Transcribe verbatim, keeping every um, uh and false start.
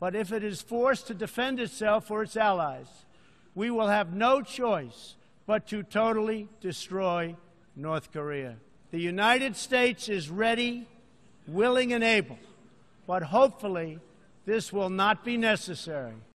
But if it is forced to defend itself or its allies, we will have no choice but to totally destroy North Korea. The United States is ready, willing, and able, but hopefully this will not be necessary.